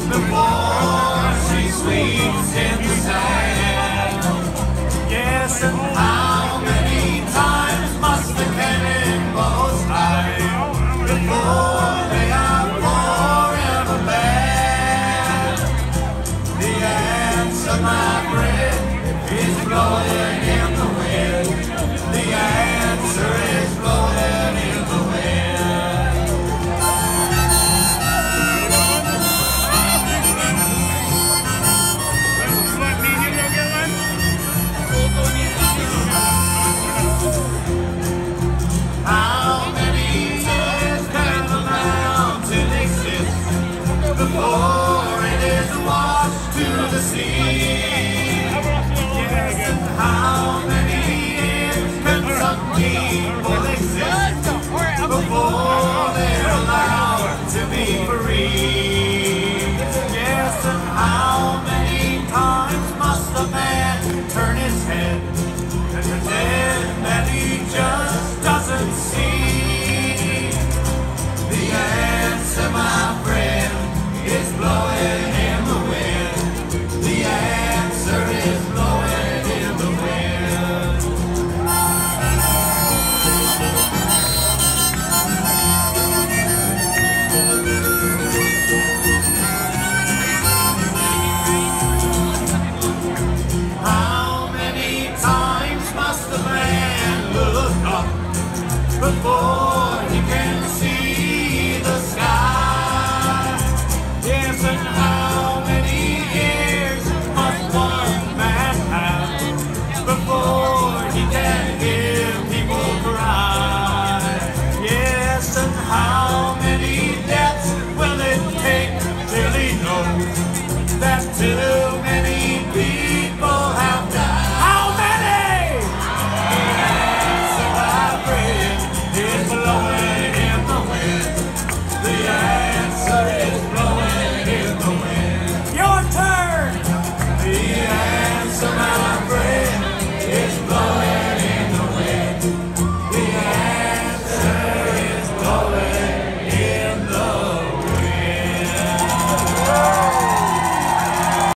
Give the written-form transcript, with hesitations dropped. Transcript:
before she sleeps in the sand. Yes, and how many times must the cannonballs hide before they are forever banned? The answer, my friend, is blowing in the wind. The answer is blowing in the wind. How many years can the mountain exist before it is washed to the sea? How many